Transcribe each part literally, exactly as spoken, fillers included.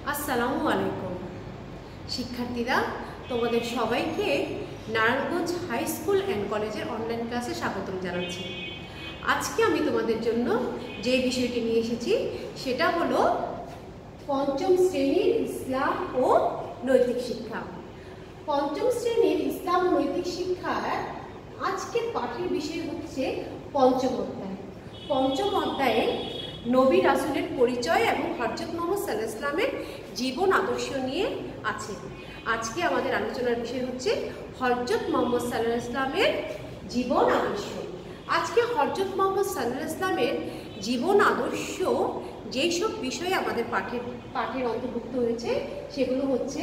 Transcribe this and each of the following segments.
আসসালামু আলাইকুম শিক্ষার্থীরা, তোমাদের সবাইকে নারায়ণগঞ্জ হাই স্কুল অ্যান্ড কলেজের অনলাইন ক্লাসে স্বাগতম জানাচ্ছি। আজকে আমি তোমাদের জন্য যে বিষয়টি নিয়ে এসেছি সেটা হলো পঞ্চম শ্রেণীর ইসলাম ও নৈতিক শিক্ষা। পঞ্চম শ্রেণীর ইসলাম ও নৈতিক শিক্ষার আজকের পাঠের বিষয় হচ্ছে পঞ্চম অধ্যায়। পঞ্চম অধ্যায়ে নবী রাসূলের পরিচয় এবং হযরত মুহাম্মদ সাল্লাল্লাহু আলাইহি ওয়াসাল্লামের জীবন আদর্শ নিয়ে আছে। আজকে আমাদের আলোচনার বিষয় হচ্ছে হযরত মুহাম্মদ সাল্লাল্লাহু আলাইহি ওয়াসাল্লামের জীবন আদর্শ। আজকে হযরত মুহাম্মদ সাল্লাল্লাহু আলাইহি ওয়াসাল্লামের জীবন আদর্শ যেই সব বিষয় আমাদের পাঠের পাঠের অন্তর্ভুক্ত হয়েছে সেগুলো হচ্ছে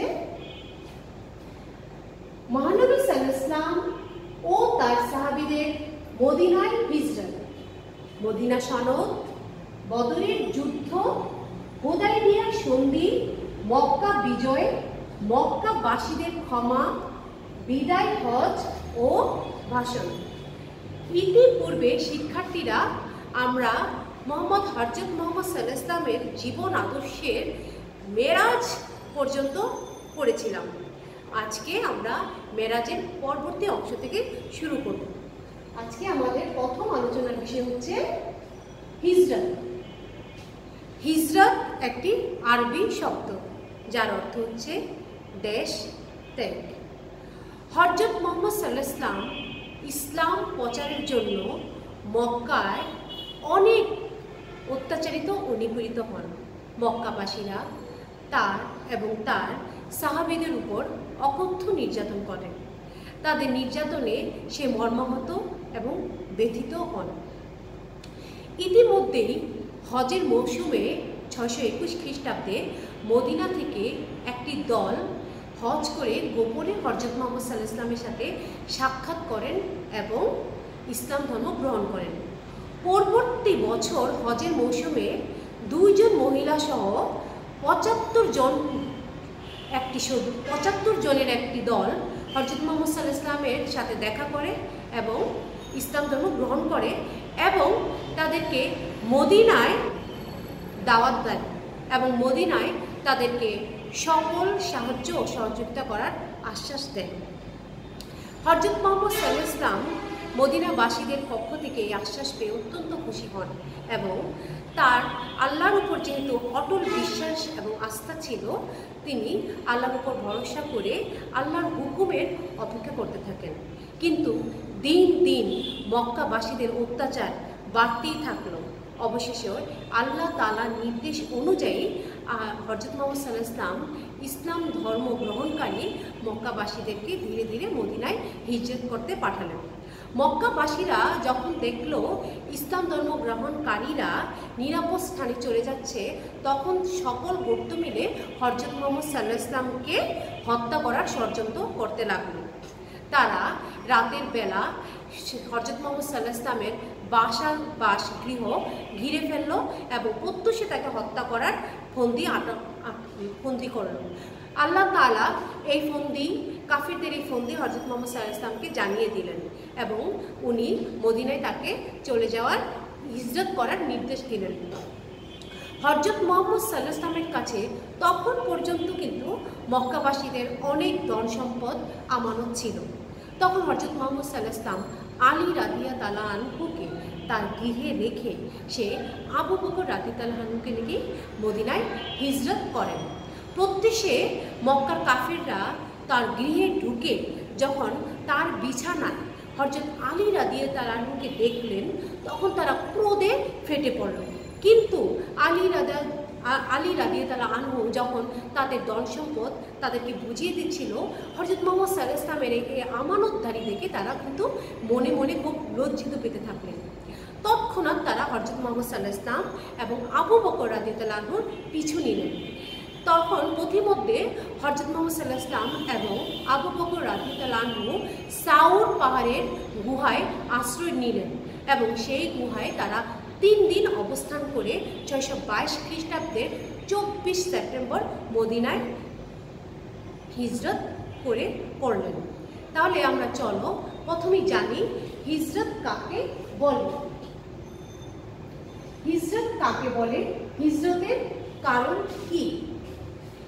মহানবী সাল্লাল্লাহু আলাইহি ওয়াসাল্লাম ও তার সাহাবীদের মদিনায় হিজরত, মদিনা সনদ, বদরের যুদ্ধ, হুদায়বিয়া সন্ধি, মক্কা বিজয়, মক্কাবাসীদের ক্ষমা, বিদায় হজ ও ভাষণ। ইতিপূর্বে শিক্ষার্থীরা আমরা মোহাম্মদ হযরত মুহাম্মদ সাল্লাল্লাহু আলাইহি ওয়াসাল্লামের জীবন আদর্শের মেরাজ পর্যন্ত পড়েছিলাম। আজকে আমরা মেরাজের পরবর্তী অংশ থেকে শুরু করব। আজকে আমাদের প্রথম আলোচনার বিষয় হচ্ছে হিজরত। হিজরত একটি আরবি শব্দ যার অর্থ হচ্ছে দেশ ত্যাগ। হযরত মুহাম্মদ সাল্লাল্লাহু আলাইহি ওয়াসাল্লাম ইসলাম প্রচারের জন্য মক্কায় অনেক অত্যাচারিত ও নিপীড়িত হন। মক্কাবাসীরা তার এবং তার সাহাবীদের উপর অকথ্য নির্যাতন করেন। তাদের নির্যাতনে সে মর্মাহত এবং ব্যথিত হন। ইতিমধ্যেই হজের মৌসুমে ছয়শো একুশ খ্রিস্টাব্দে মদিনা থেকে একটি দল হজ করে গোপনে হযরত মুহাম্মদ সাল্লাল্লাহু আলাইহি ওয়াসাল্লামের সাথে সাক্ষাৎ করেন এবং ইসলাম ধর্ম গ্রহণ করেন। পরবর্তী বছর হজের মৌসুমে দুইজন মহিলা সহ পঁচাত্তর জন একটি পঁচাত্তর জনের একটি দল হযরত মুহাম্মদ সাল্লাল্লাহু আলাইহি ওয়াসাল্লামের সাথে দেখা করে এবং ইসলাম ধর্ম গ্রহণ করে এবং তাদেরকে মদিনায় দাওয়াত দেন এবং মদিনায় তাদেরকে সকল সাহায্য ও সহযোগিতা করার আশ্বাস দেন। হযরত মুহাম্মদ সাল্লাল্লাহু আলাইহি ওয়াসাল্লাম মদিনাবাসীদের পক্ষ থেকে এই আশ্বাস পেয়ে অত্যন্ত খুশি হন এবং তার আল্লাহর উপর যেহেতু অটল বিশ্বাস এবং আস্থা ছিল, তিনি আল্লাহর উপর ভরসা করে আল্লাহর হুকুমের অপেক্ষা করতে থাকেন। কিন্তু দিন দিন মক্কাবাসীদের অত্যাচার বাড়তেই থাকলো। অবশেষে আল্লাহ তাআলার নির্দেশ অনুযায়ী হযরত মুহাম্মদ সাল্লাল্লাহু আলাইহি ওয়াসাল্লাম ইসলাম ধর্ম গ্রহণকারী মক্কাবাসীদেরকে ধীরে ধীরে মদিনায় হিজরত করতে পাঠালেন। মক্কাবাসীরা যখন দেখল ইসলাম ধর্ম গ্রহণকারীরা নিরাপদ স্থানে চলে যাচ্ছে, তখন সকল গোত্র মিলে হযরত মুহাম্মদ সাল্লাল্লাহু আলাইহি ওয়াসাল্লামকে হত্যা করার ষড়যন্ত্র করতে লাগলো। তারা রাতের বেলা হযরত মুহাম্মদ সাল্লাল্লাহু আলাইহি ওয়াসাল্লামের বাসার বাসগৃহ ঘিরে ফেললো এবং প্রত্যুষে তাকে হত্যা করার ফন্দি আটক ফন্দি করল। আল্লাহ তাআলা এই ফন্দি কাফিরদের এই ফন্দি হযরত মুহাম্মদ সাল্লাল্লাহু আলাইহি ওয়াসাল্লামকে জানিয়ে দিলেন এবং উনি মদিনায় তাকে চলে যাওয়ার হিজরত করার নির্দেশ দিলেন। হযরত মুহাম্মদ সাল্লাল্লাহু আলাইহি ওয়াসাল্লামের কাছে তখন পর্যন্ত কিন্তু মক্কাবাসীদের অনেক ধন সম্পদ আমানত ছিল। তখন হযরত মুহাম্মদ সাল্লাল্লাহু আলাইহি ওয়াসাল্লাম আলী রাদিয়াল্লাহু আনহুকে তার গৃহে রেখে সে আবু বকর রাদিয়াল্লাহু আনহুকে নিয়ে মদিনায় হিজরত করেন। প্রত্যুষে মক্কার কাফিররা তার গৃহে ঢুকে যখন তার বিছানায় হযরত আলী রাদিয়াল্লাহু আনহুকে দেখলেন, তখন তারা ক্রোধে ফেটে পড়ল। কিন্তু আলী রাদা আলী রাদিয়াল্লাহু আনহু যখন তাদের ধন সম্পদ তাদেরকে বুঝিয়ে দিচ্ছিল, হযরত মুহাম্মদ সাল্লাল্লাহু আলাইহি ওয়াসাল্লামের এই আমানতদারি দেখে তারা কিন্তু মনে মনে খুব লজ্জিত পেতে থাকলেন। তৎক্ষণাৎ তারা হযরত মুহাম্মদ সাল্লাল্লাহু আলাইহি ওয়াসাল্লাম এবং আবু বকর রাদিয়াল্লাহু আনহুর পিছু নিলেন। তখন পথিমধ্যে হযরত মুহাম্মদ সাল্লাল্লাহু আলাইহি ওয়াসাল্লাম এবং আবু বকর রাদিয়াল্লাহু আনহু সাউর পাহাড়ের গুহায় আশ্রয় নিলেন এবং সেই গুহায় তারা তিন দিন অবস্থান করে ছয়শো বাইশ খ্রিস্টাব্দের চব্বিশ সেপ্টেম্বর মদিনায় হিজরত করে করলেন। তাহলে আমরা চলো প্রথমেই জানি হিজরত কাকে বলে। হিজরত কাকে বলে, হিজরতের কারণ কি?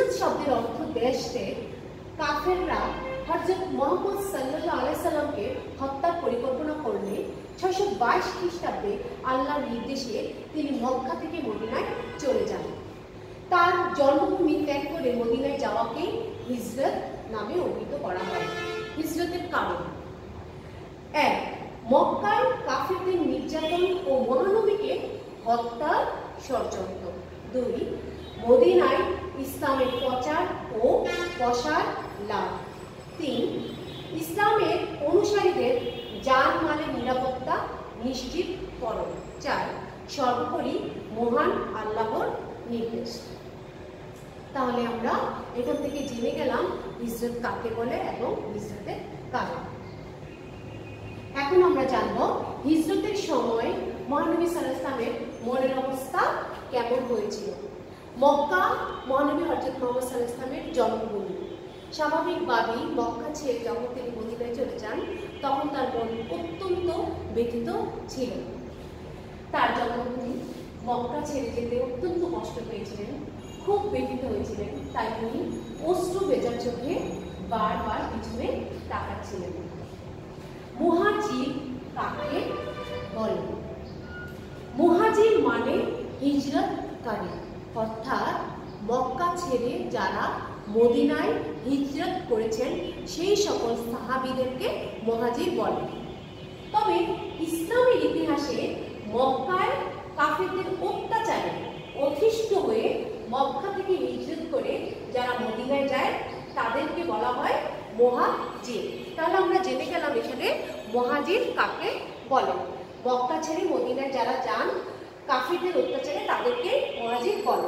হিজরত শব্দের অর্থ দেশ-ত্যাগ। কাফেররা হযরত মুহাম্মদ সাল্লাল্লাহু আলাইহি সাল্লামকে হত্যার পরিকল্পনা করলে ছয়শো বাইশ খ্রিস্টাব্দে আল্লাহর নির্দেশে তিনি মক্কা থেকে মদিনায় চলে যান। তার জন্মভূমি ত্যাগ করে মদিনায় যাওয়াকে হিজরত নামে অভিহিত করা হয়। হিজরতের কারণ: এক, মক্কায় কাফেরদের নির্যাতন ও মহানবীকে হত্যার ষড়যন্ত্র। দুই, মদিনায় ইসলামের প্রচার ও প্রসার লাভ। তিন, ইসলামের অনুসারীদের জান-মালের নিরাপত্তা নিশ্চিতকরণ। চার, সর্বোপরি মহান আল্লাহর নির্দেশ। তাহলে আমরা এখান থেকে জেনে গেলাম হিজরত কাকে বলে এবং হিজরতের কারণ। এখন আমরা জানব হিজরতের সময় মহানবী সাল্লাল্লাহু আলাইহি ওয়াসাল্লামের মনের অবস্থা কেমন হয়েছিল। মক্কা মহানবী হযরত মুহাম্মদ সাল্লাল্লাহু আলাইহি ওয়াসাল্লামের জন্মভূমি। স্বাভাবিকভাবেই মক্কা ছেড়ে যখন তিনি মদিনায় চলে যান তখন তার মন অত্যন্ত ব্যথিত ছিল। তার জন্মভূমি মক্কা ছেড়ে যেতে অত্যন্ত কষ্ট পেয়েছিলেন, খুব ব্যথিত হয়েছিলেন। তাই তিনি অশ্রু ভেজা চোখে বারবার পিছনে তাকাচ্ছিলেন। মুহাজির কাকে বলে? মুহাজির মানে হিজরতকারী, অর্থাৎ মক্কা ছেড়ে যারা মদিনায় হিজরত করেছেন সেই সকল সাহাবীদেরকে মুহাজির বলে। তবে ইসলামের ইতিহাসে মক্কায় কাফেরদের অত্যাচারে অতিষ্ঠ হয়ে মক্কা থেকে হিজরত করে যারা মদিনায় যায় তাদেরকে বলা হয় মুহাজির। তাহলে আমরা জেনে গেলাম এখানে মুহাজির কাকে বলে। মক্কা ছেড়ে মদিনায় যারা যান কাফেরদের অত্যাচারে তাদেরকে মুহাজির বলে।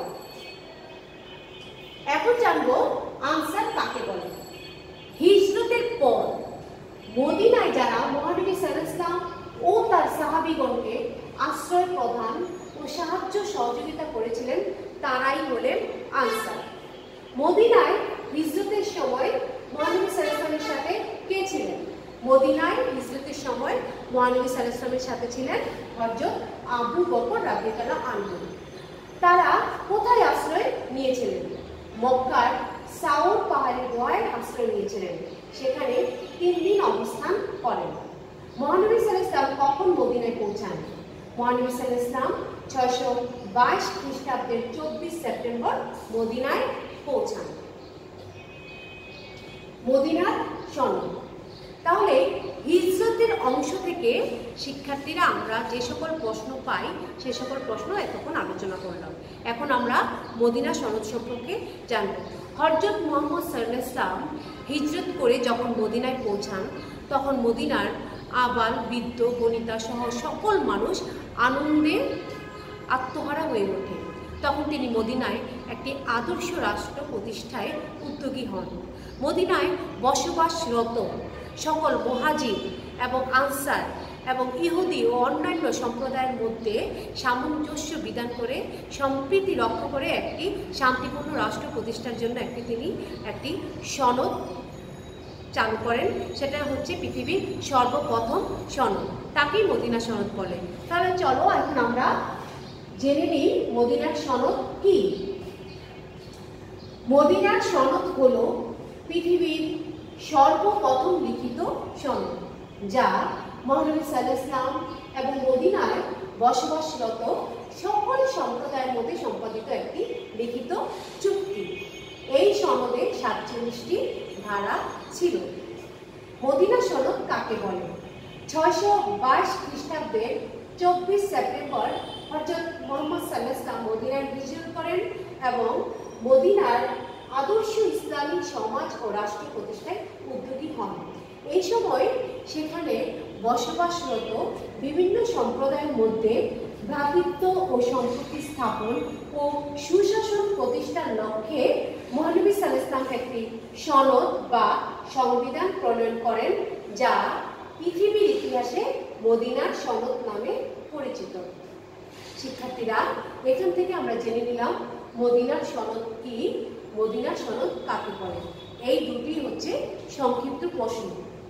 এখন জানবো আনসার কাকে বলে। হিজরতের পর মদিনায় যারা মহানবী সাল্লাল্লাহু আলাইহি ওয়াসাল্লাম ও তার সাহাবীগণকে আশ্রয় প্রদান ও সাহায্য সহযোগিতা করেছিলেন তারাই হলেন আনসার। মদিনায় হিজরতের সময় মহানবী সাল্লাল্লাহু আলাইহি ওয়াসাল্লামের সাথে কে ছিলেন? মদিনায় হিজরতের সময় মহানবী সাল্লাল্লাহু আলাইহি ওয়াসাল্লামের সাথে ছিলেন হযরত আবু বকর রাদিয়াল্লাহু আনহু। তারা কোথায় আশ্রয় নিয়েছিলেন? মক্কার সাউর পাহাড়ের গুহায় আশ্রয় নিয়েছিলেন। সেখানে তিন দিন অবস্থান করেন। মহানবী সাল্লাল্লাহু আলাইহি ওয়াসাল্লাম কখন মদিনায় পৌঁছান? মহানবী সাল্লাল্লাহু আলাইহি ওয়াসাল্লাম ছয়শো বাইশ খ্রিস্টাব্দের চব্বিশ সেপ্টেম্বর মদিনায় পৌঁছান। মদিনার সনদ। তাহলে হিজরতের অংশ থেকে শিক্ষার্থীরা আমরা যে সকল প্রশ্ন পাই সে সকল প্রশ্ন এতক্ষণ আলোচনা করলাম। এখন আমরা মদিনা সনদ সম্পর্কে জানব। হযরত মুহাম্মদ সাল্লাল্লাহু আলাইহি ওয়াসাল্লাম হিজরত করে যখন মদিনায় পৌঁছান তখন মদিনার আবাল বৃদ্ধ বনিতা সহ সকল মানুষ আনন্দে আত্মহারা হয়ে ওঠে। তখন তিনি মদিনায় একটি আদর্শ রাষ্ট্র প্রতিষ্ঠায় উদ্যোগী হন। মদিনায় বসবাসরত সকল মুহাজির এবং আনসার এবং ইহুদি ও অন্যান্য সম্প্রদায়ের মধ্যে সামঞ্জস্য বিধান করে সম্প্রীতি রক্ষা করে একটি শান্তিপূর্ণ রাষ্ট্র প্রতিষ্ঠার জন্য একটি তিনি একটি সনদ চালু করেন। সেটা হচ্ছে পৃথিবীর সর্বপ্রথম সনদ, তাকেই মদিনা সনদ বলে। তাহলে চলো এখন আমরা জেনে নিই মদিনার সনদ কি। মদিনার সনদ হলো পৃথিবীর সর্বপ্রথম লিখিত সনদ, যা মহানবী সাল্লাল্লাহু আলাইহি ওয়াসাল্লাম এবং মদিনায় বসবাসরত সকল সম্প্রদায়ের মধ্যে সম্পাদিত একটি লিখিত চুক্তি। এই সনদে সাতচল্লিশটি ধারা ছিল। মদিনা সনদ কাকে বলে? ছয়শো বাইশ খ্রিস্টাব্দের চব্বিশ সেপ্টেম্বর হযরত মুহাম্মদ সাল্লাল্লাহু আলাইহি ওয়াসাল্লাম মদিনায় হিজরত করেন এবং মদিনার আদর্শ ইসলামিক সমাজ ও রাষ্ট্র প্রতিষ্ঠায় উদ্যোগী হন। এই সময় সেখানে বসবাসরত বিভিন্ন সম্প্রদায়ের মধ্যে ভ্রাতৃত্ব ও সম্প্রীতি স্থাপন ও সুশাসন প্রতিষ্ঠার লক্ষ্যে মহানবী সাল্লাল্লাহু আলাইহি ওয়াসাল্লাম একটি সনদ বা সংবিধান প্রণয়ন করেন, যা পৃথিবীর ইতিহাসে মদিনার সনদ নামে পরিচিত। শিক্ষার্থীরা, এখান থেকে আমরা জেনে নিলাম মদিনার সনদ কি, মদিনার সনদ কাকে বলে। এই দুটি হচ্ছে সংক্ষিপ্ত প্রশ্ন।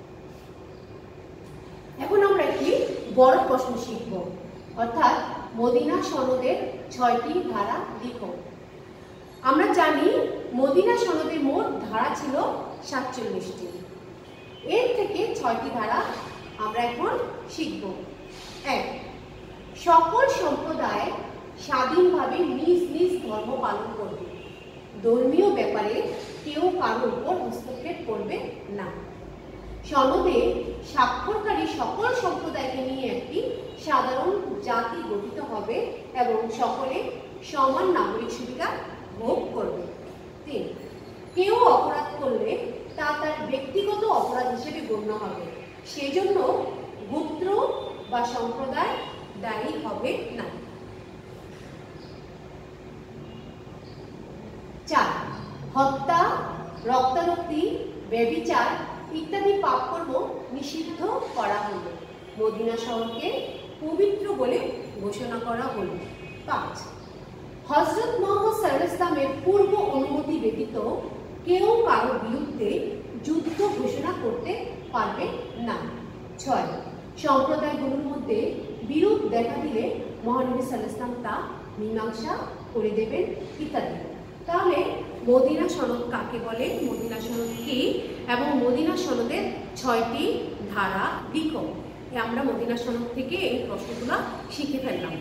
এখন আমরা একটি বড় প্রশ্ন শিখব, অর্থাৎ মদিনা সনদের ছয়টি ধারা লিখো। আমরা জানি মদিনা সনদের মোট ধারা ছিল সাতচল্লিশটি। এর থেকে ছয়টি ধারা আমরা এখন শিখব। এক, সকল সম্প্রদায় স্বাধীনভাবে নিজ নিজ ধর্ম পালন করবে। ধর্মীয় ব্যাপারে কেউ কারোর উপর হস্তক্ষেপ করবে না। সনদে স্বাক্ষরকারী সকল সম্প্রদায়কে নিয়ে একটি সাধারণ জাতি গঠিত হবে এবং সকলে সমান নাগরিক সুবিধা ভোগ করবে। তিন, কেউ অপরাধ করলে তা তার ব্যক্তিগত অপরাধ হিসেবে গণ্য হবে, সেজন্য গোত্র বা সম্প্রদায় দায়ী হবে না। চার, হত্যা, রক্তারক্তি, ব্যভিচার ইত্যাদি পাপকর্ম নিষিদ্ধ করা হলো। মদিনা শহরকে পবিত্র বলে ঘোষণা করা হলো। পাঁচ, হযরত মুহাম্মদ সাল্লাল্লাহু আলাইহি ওয়াসাল্লামের পূর্ব অনুমতি ব্যতীত কেউ কারো বিরুদ্ধে যুদ্ধ ঘোষণা করতে পারবে না। ছয়, সম্প্রদায়গুলোর মধ্যে বিরোধ দেখা দিলে মহানবী সাল্লাল্লাহু আলাইহি ওয়াসাল্লাম তা মীমাংসা করে দেবেন ইত্যাদি। তাহলে মদিনা সনদ কাকে বলে, মদিনা সনদ কি এবং মদিনা সনদের ছয়টি ধারা লিখো। আমরা মদিনা সনদ থেকে এই প্রশ্নগুলো শিখে ফেললাম।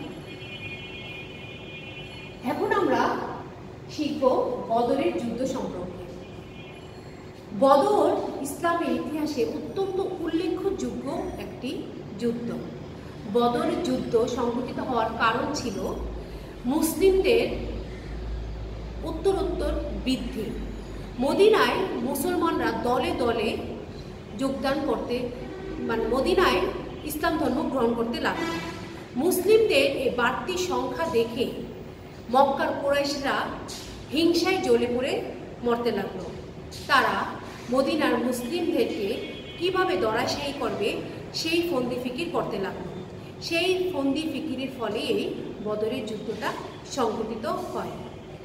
এখন আমরা শিখব বদরের যুদ্ধ সম্পর্কে। বদর ইসলামের ইতিহাসে অত্যন্ত উল্লেখযোগ্য একটি যুদ্ধ। বদরের যুদ্ধ সংঘটিত হওয়ার কারণ ছিল মুসলিমদের উত্তরোত্তর বৃদ্ধি। মদিনায় মুসলমানরা দলে দলে যোগদান করতে মানে মদিনায় ইসলাম ধর্ম গ্রহণ করতে লাগল। মুসলিমদের এই বাড়তি সংখ্যা দেখে মক্কার কুরাইশরা হিংসায় জ্বলে পড়ে মরতে লাগলো। তারা মদিনার মুসলিমদেরকে কিভাবে ধরাশায়ী করবে সেই ফন্দি ফিকির করতে লাগলো। সেই ফন্দি ফিকিরের ফলে এই বদরের যুদ্ধটা সংঘটিত হয়।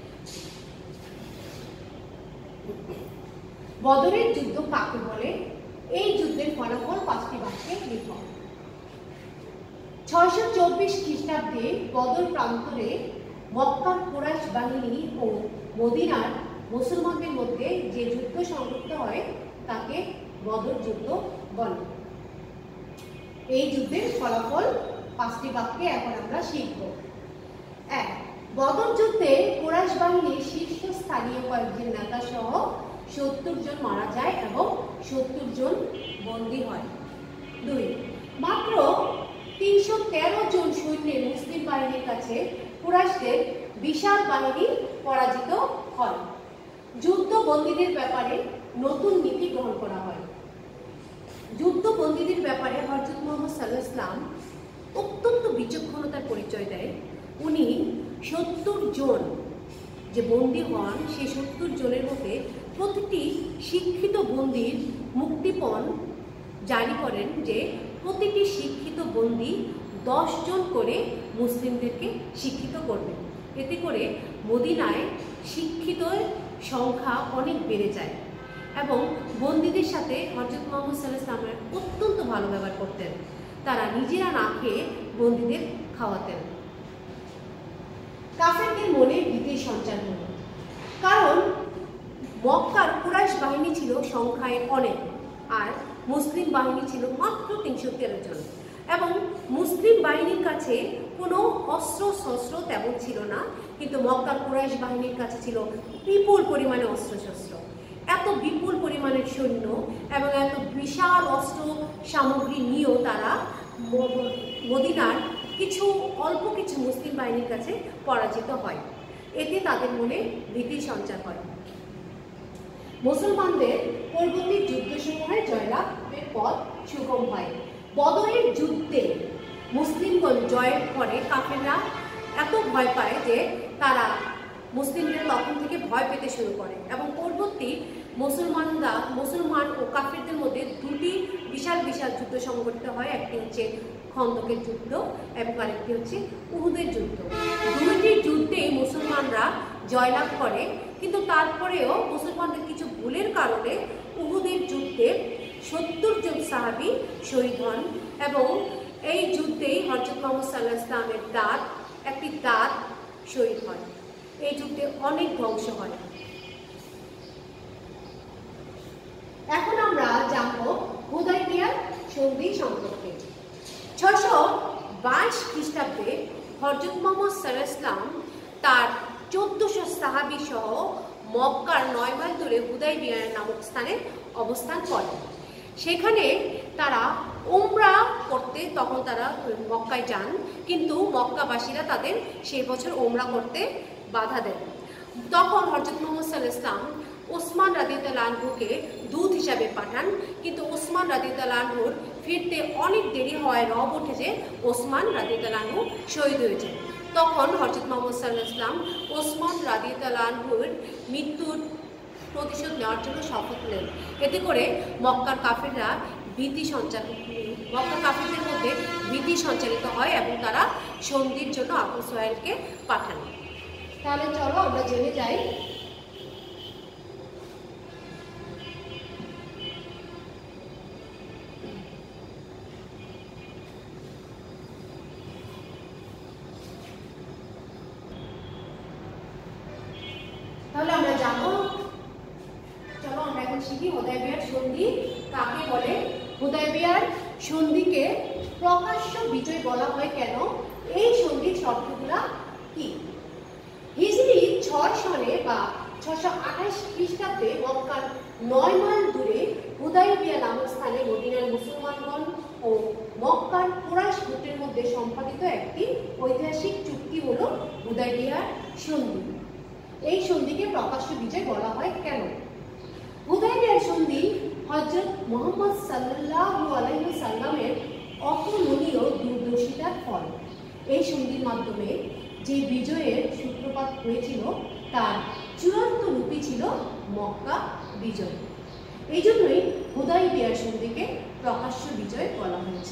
বদরের যুদ্ধ কাকে বলে, এই যুদ্ধের ফলাফল পাঁচটি বাক্যে লিখো। ছয়শো চব্বিশ খ্রিস্টাব্দে বদর প্রান্তরে মক্কার কুরাইশ বাহিনী ও মদিনার মুসলমানদের মধ্যে যে যুদ্ধ সংঘটিত হয় তাকে বদর যুদ্ধ বলে। এই যুদ্ধের ফলাফল পাঁচটি বাক্যে এখন আমরা শিখব। এক, বদর যুদ্ধে কুরাইশ বাহিনীর শীর্ষস্থানীয় কয়েকজন নেতা সহ সত্তর জন মারা যায় এবং সত্তর জন বন্দী হয়। দুই, মাত্র তিনশো তেরো জন সৈন্যের মুসলিম বাহিনীর কাছে কুরাইশদের বিশাল বাহিনী পরাজিত হয়। যুদ্ধ বন্দীদের ব্যাপারে নতুন নীতি গ্রহণ করা হয়। যুদ্ধ বন্দীদের ব্যাপারে হযরত মুহাম্মদ সাল্লাল্লাহু আলাইহি ওয়াসাল্লাম অত্যন্ত বিচক্ষণতার পরিচয় দেয়। উনি সত্তর জন যে বন্দী হন সেই সত্তর জনের মধ্যে প্রতিটি শিক্ষিত বন্দীর মুক্তিপণ জারি করেন যে প্রতিটি শিক্ষিত বন্দী দশ জন করে মুসলিমদেরকে শিক্ষিত করবেন। এতে করে মদিনায় শিক্ষিত সংখ্যা অনেক বেড়ে যায় এবং বন্দীদের সাথে হযরত মুহাম্মদ সাল্লাল্লাহু আলাইহি ওয়াসাল্লাম অত্যন্ত ভালো ব্যবহার করতেন। তারা নিজেরা না খেয়ে বন্দীদের খাওয়াতেন। কাফেরদের মনে ভীতির সঞ্চার হল, কারণ মক্কার কুরাইশ বাহিনী ছিল সংখ্যায় অনেক আর মুসলিম বাহিনী ছিল মাত্র তিনশো তেরো জন এবং মুসলিম বাহিনীর কাছে কোনো অস্ত্র শস্ত্র তেমন ছিল না, কিন্তু মক্কার কুরাইশ বাহিনীর কাছে ছিল বিপুল পরিমাণে অস্ত্র শস্ত্র। এত বিপুল পরিমাণের সৈন্য এবং এত বিশাল অস্ত্র সামগ্রী নিয়েও তারা মদিনার কিছু অল্প কিছু মুসলিম বাহিনীর কাছে পরাজিত হয়। এতে তাদের মনে ভীতির সঞ্চার হয়। মুসলমানদের পরবর্তী যুদ্ধসমূহে জয়লাভের পথ সুগম হয়। বদরের যুদ্ধে মুসলিমগণ জয় করে কাফেররা এত ভয় পায় যে তারা মুসলিমদের তখন থেকে ভয় পেতে শুরু করে এবং পরবর্তী মুসলমানরা মুসলমান ও কাফেরদের মধ্যে দুটি বিশাল বিশাল যুদ্ধ সংঘটিত হয়। একটি হচ্ছে খন্দকের যুদ্ধ এবং আরেকটি হচ্ছে উহুদের যুদ্ধ। দুইটি যুদ্ধে মুসলমানরা জয়লাভ করে, কিন্তু তারপরেও মুসলমানদের কিছু ভুলের কারণে উহুদের যুদ্ধে সত্তর জন সাহাবী শহীদ হন এবং এই যুদ্ধেই হযরত মুহাম্মদ সাল্লাল্লাহু আলাইহি ওয়াসাল্লামের দাঁত একটি দাঁত শহীদ হয়। এই যুদ্ধে অনেক ধ্বংস হয়। এখন আমরা জানব হুদায়বিয়ার সন্ধি সম্পর্কে। ছয়শো বাইশ খ্রিস্টাব্দে হযরত মুহাম্মদ সাল্লাল্লাহু আলাইহি ওয়াসাল্লাম তার চোদ্দশো সাহাবী সহ মক্কার নয় মাইল দূরে হুদায়বিয়া নামক স্থানে অবস্থান করেন। সেখানে তারা উমরা করতে তখন তারা মক্কায় যান, কিন্তু মক্কাবাসীরা তাদের সেই বছর উমরা করতে বাধা দেন। তখন হযরত মুহাম্মদ সাল্লাল্লাহু আলাইহি ওয়াসাল্লাম ওসমান রাদিয়াল্লাহু আনহুকে দূত হিসাবে পাঠান, কিন্তু ওসমান রাদিয়াল্লাহু আনহুর ফিরতে অনেক দেরি হওয়ায় রব ওঠে যে ওসমান রাদিয়াল্লাহু আনহু শহীদ হয়েছে। তখন হযরত মুহাম্মদ সাল্লাল্লাহু আলাইহি ওয়াসাল্লাম ওসমান রাদিয়াল্লাহু আনহুর মৃত্যুর প্রতিশোধ নেওয়ার জন্য শপথ নেন। এতে করে মক্কার কাফিররা ভীতি সঞ্চালিত মক্কার কাফিরদের মধ্যে ভীতি সঞ্চালিত হয় এবং তারা সন্ধির জন্য আবু সুহাইলকে পাঠান। তাহলে চলো আমরা জেনে যাই তাহলে আমরা জানবো চলো আমরা এখন শিখি হুদায়বিয়ার সন্ধি কাকে বলে। হুদায়বিয়ার সন্ধিকে প্রকাশ্য বিজয় বলা হয় কেন, এই সন্ধির শর্তগুলা কি? হিজরি ছয় সনে বা ছয়শো আঠাশ খ্রিস্টাব্দে মক্কার নয় মাইল দূরে হুদায়বিয়া নামক স্থানে মদিনার মুসলমানগণ ও মক্কার কুরাইশ গোত্রের মধ্যে সম্পাদিত একটি ঐতিহাসিক চুক্তি হলো হুদায়বিয়ার সন্ধি। এই সন্ধিকে প্রকাশ্য বিজয় বলা হয় কেন? হুদায়বিয়ার সন্ধি হযরত মুহাম্মদ সাল্লাল্লাহু আলাইহি ওয়াসাল্লামের অতুলনীয় দূরদর্শিতার ফল। এই সন্ধির মাধ্যমে যে বিজয়ের সূত্রপাত হয়েছিল তার চূড়ান্ত রূপই ছিল মক্কা বিজয়। এই জন্যই হুদায়বিয়ার সন্ধিকে প্রকাশ্য বিজয় বলা হয়েছে।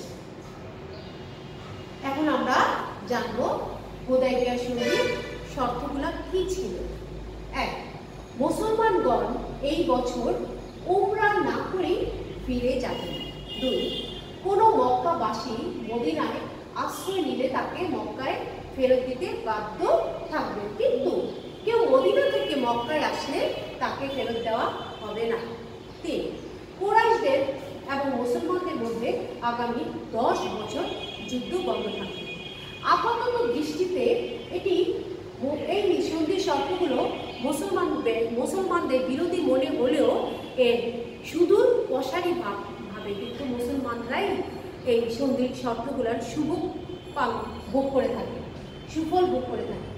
এখন আমরা জানব হুদায়বিয়ার সন্ধির শর্তগুলো কি ছিল। এক, মুসলমানগণ এই বছর উমরা না করে ফিরে যাবেন। দুই, কোনো মক্কাবাসী মদিনায় আশ্রয় নিলে তাকে মক্কায় ফেরত দিতে বাধ্য থাকবেন, কিন্তু কেউ মদিনা থেকে মক্কায় আসলে তাকে ফেরত দেওয়া হবে না। তিন, কুরাইশদের এবং মুসলমানদের মধ্যে আগামী দশ বছর যুদ্ধ বন্ধ থাকবে। আপাতত দৃষ্টিতে এটি এই সন্ধির শর্তগুলো মুসলমানদের মুসলমানদের বিরোধী মনে হলেও এর সুদূর প্রসারী ভাব ভাবে কিন্তু মুসলমানরাই এই সন্ধির শর্তগুলোর শুভ ভোগ করে থাকে, সুফল ভোগ করে থাকে।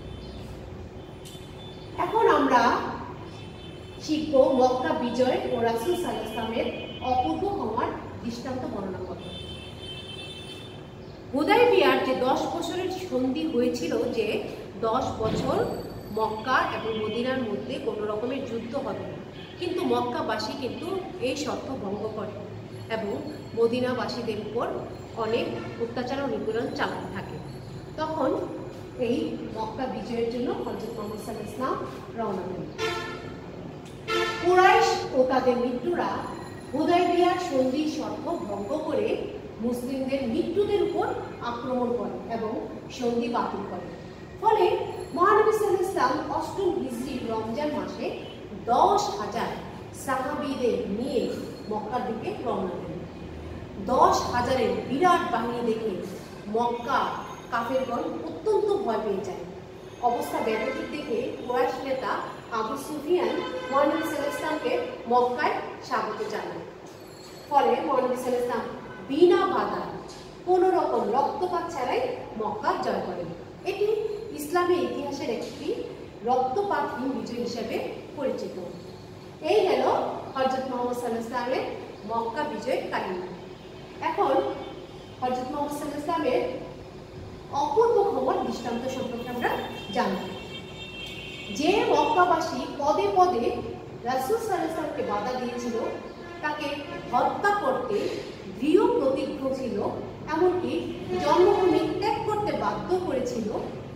এখন আমরা শিখব মক্কা বিজয় ও রাসূল সাল্লাল্লাহু আলাইহি ওয়াসাল্লামের অপূর্ব ক্ষমার দৃষ্টান্ত বর্ণনা করব। হুদায়বিয়ার যে দশ বছরের সন্ধি হয়েছিল যে দশ বছর মক্কা এবং মদিনার মধ্যে কোনো রকমের যুদ্ধ হবে না, কিন্তু মক্কাবাসী কিন্তু এই শর্ত ভঙ্গ করে এবং মদিনাবাসীদের উপর অনেক অত্যাচার ও নিপীড়ন চালাতে থাকে। তখন এই মক্কা বিজয়ের জন্য হযরত মুহাম্মদ সাল্লাল্লাহু আলাইহি ওয়াসাল্লাম রওনা দেন। কুরাইশ ও তাদের মিত্ররা হুদায়বিয়ার সন্ধির শর্ত ভঙ্গ করে মুসলিমদের মিত্রদের উপর আক্রমণ করে এবং সন্ধি বাতিল করে। ফলে মহানবী সাল্লাল্লাহু আলাইহি ওয়াসাল্লাম অষ্টম হিজরি রমজান মাসে দশ হাজার সাহাবীদের নিয়ে মক্কার দিকে রওনা দেন। দশ হাজারের বিরাট বাহিনী দেখে মক্কা কাফেরগণ অত্যন্ত ভয় পেয়ে যায়। অবস্থা ব্যাপক দেখে কুরাইশ নেতা আবু সুফিয়ান মহানবী সাল্লাল্লাহু আলাইহি ওয়াসাল্লামকে মক্কায় স্বাগত জানান। ফলে মহানবী সাল্লাল্লাহু আলাইহি ওয়াসাল্লাম বিনা বাধা কোনো রকম রক্তপাত ছাড়াই মক্কা জয় করেন। এটি ইসলামের ইতিহাসের একটি রক্তপাতহীন বিজয় হিসেবে পরিচিত। এই গেল হযরত মুহাম্মদ সাল্লাল্লাহু আলাইহি ওয়াসাল্লামের মক্কা বিজয়ের কাহিনী। এখন হযরত মুহাম্মদ সাল্লাল্লাহু আলাইহি ওয়াসাল্লামের অপূর্ব ক্ষমার দৃষ্টান্ত সম্পর্কে আমরা জানব। যে মক্কাবাসী পদে পদে রাসূল সাল্লাল্লাহু আলাইহি ওয়াসাল্লামকে বাধা দিয়েছিল, তাকে হত্যা করতে দৃঢ় প্রতিজ্ঞ ছিল, এমনকি জন্মভূমি ত্যাগ করতে বাধ্য করেছিল,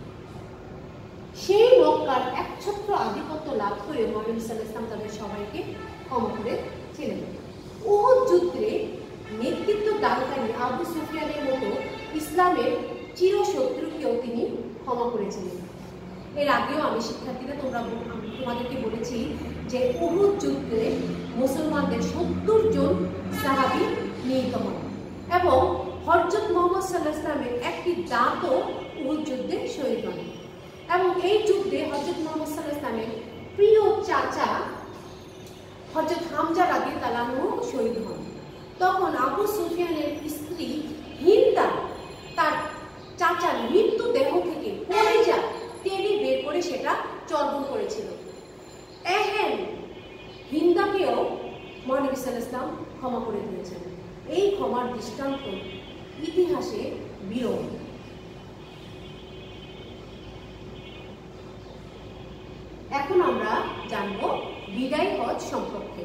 সেই মক্কার একছত্র আধিপত্য লাভ করে মহানবী সাল্লাল্লাহু আলাইহি ওয়াসাল্লাম তাদের সবাইকে ক্ষমা করেছিলেন। উহুদ যুদ্ধে নেতৃত্ব দানকারী আবু সুফিয়ানের মতো ইসলামের চিরশত্রুকেও তিনি ক্ষমা করেছিলেন। এর আগেও আমি শিক্ষার্থীরা তোমরা তোমাদেরকে বলেছি যে উহুদ যুদ্ধে মুসলমানদের সত্তর জন সাহাবী নিহত হন এবং হযরত মুহাম্মদ সাল্লাল্লাহু আলাইহি ওয়াসাল্লামের একটি দাঁতও উহুদ যুদ্ধে শহীদ হন এবং এই যুদ্ধে হযরত মুহাম্মদ সাল্লাল্লাহু আলাইহি ওয়াসাল্লামের প্রিয় চাচা হযরত হামজা রাদিয়াল্লাহু আনহু শহীদ হন। তখন আবু সুফিয়ানের স্ত্রী হিন্দা তার চাচার মৃত্যুদেহ থেকে কলিজা টেনে বের করে সেটা চর্বণ করেছিল। এহেন হিন্দাকেও মহানবী সাল্লাল্লাহু আলাইহি ওয়াসাল্লাম ক্ষমা করে দিয়েছেন। এই ক্ষমার দৃষ্টান্ত ইতিহাসে বিরল। এখন আমরা জানব বিদায় হজ সম্পর্কে।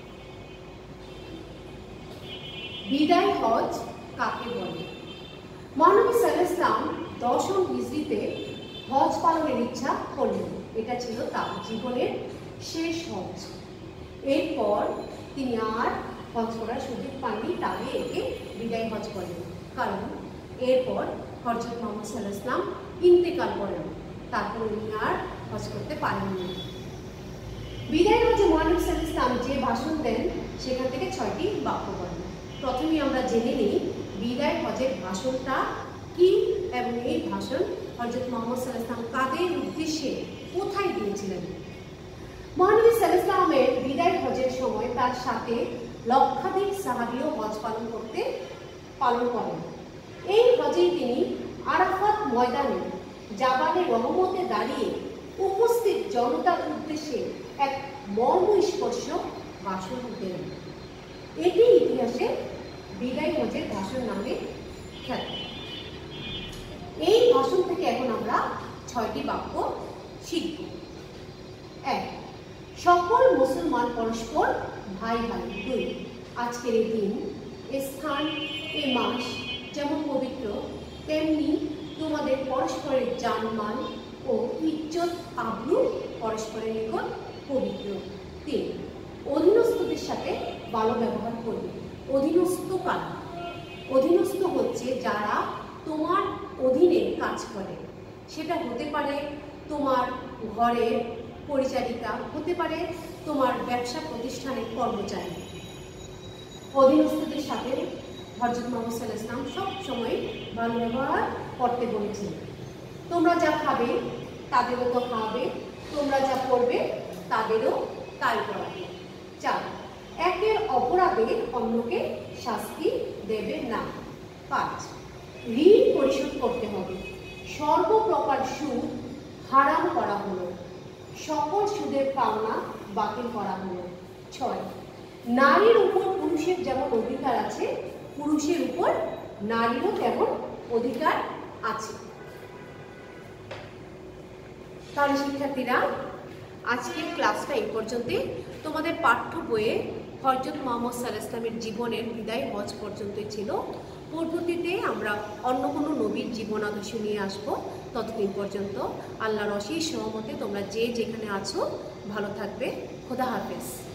বিদায় হজ কাকে বলে? মহানবী সাল্লাল্লাহু আলাইহি ওয়াসাল্লাম দশম হিজরিতে হজ পালনের ইচ্ছা করলেন। এটা ছিল তার জীবনের শেষ হজ। এরপর তিনি আর হজ করার সুযোগ পাননি, তাই একে বিদায় হজ বলেন। কারণ এরপর হযরত মুহাম্মদ সাল্লাল্লাহু আলাইহি ওয়াসাল্লাম ইন্তেকাল করেন, তারপর উনি আর হজ করতে পারেননি। বিদায় হজে মহানবী সাল্লাল্লাহু আলাইহি ওয়াসাল্লাম যে ভাষণ দেন সেখান থেকে ছয়টি বাক্য বলেন। প্রথমেই আমরা জেনে নিই বিদায় হজের ভাষণটা কি এবং এই ভাষণ হযরত মুহাম্মদ সাল্লাল্লাহু আলাইহি ওয়াসাল্লাম কাদের উদ্দেশ্যে কোথায় দিয়েছিলেন। মহানবী সাল্লাল্লাহু আলাইহি ওয়াসাল্লামের বিদায় হজের সময় তার সাথে লক্ষাধিক সাহাবীও হজ পালন করতে পালন করেন। এই হজেই তিনি আরাফাত ময়দানে জাবালে রহমতে দাঁড়িয়ে উপস্থিত জনতার উদ্দেশ্যে এক মর্মস্পর্শ ভাষণ দেন। এটি ইতিহাসে বিদায় হজের ভাষণ নামে খ্যাত। এই ভাষণ থেকে এখন আমরা ছয়টি বাক্য শিখব। এক, সকল মুসলমান পরস্পর ভাই ভাই। দুই, আজকের এই দিন, এ স্থান, এ মাস যেমন পবিত্র তেমনি তোমাদের পরস্পরের জানমাল ও ইজ্জত আবরু পরস্পরের নিকট পবিত্র। তিন, অধীনস্থদের সাথে ভালো ব্যবহার করবে। অধীনস্থ কারা? অধীনস্থ হচ্ছে যারা তোমার অধীনে কাজ করে। সেটা হতে পারে তোমার ঘরের পরিচারিকা, হতে পারে তোমার ব্যবসা প্রতিষ্ঠানের কর্মচারী। অধীনস্থদের সাথে হযরত মুহাম্মদ সাল্লাল্লাহু আলাইহি ওয়াসাল্লাম সব সময় ভালো ব্যবহার করতে বলেছেন। তোমরা যা খাবে তাদেরও তো খাওয়াবে, তোমরা যা করবে তাদেরও তাই করাবে। চার, একের অপরাধে অন্যকে শাস্তি দেবে না। পাঁচ, ঋণ পরিশোধ করতে হবে। সর্বপ্রকার সুদ হারাম করা হলো, সকল সুদের পাওনা বাতিল করা হলো। ছয়, নারীর উপর পুরুষের যেমন অধিকার আছে পুরুষের উপর নারীরও তেমন অধিকার আছে। তাহলে শিক্ষার্থীরা, আজকের ক্লাসটা এই পর্যন্তই। তোমাদের পাঠ্য বইয়ে হযরত মুহাম্মদ সাল্লাল্লাহু আলাইহি ওয়াসাল্লামের জীবনের বিদায় হজ পর্যন্তই ছিল। পরবর্তীতে আমরা অন্য কোনো নবীর জীবন আদর্শ নিয়ে আসবো। ততদিন পর্যন্ত আল্লাহর অশেষ সহমতে তোমরা যে যেখানে আছো ভালো থাকবে। খোদা হাফেজ।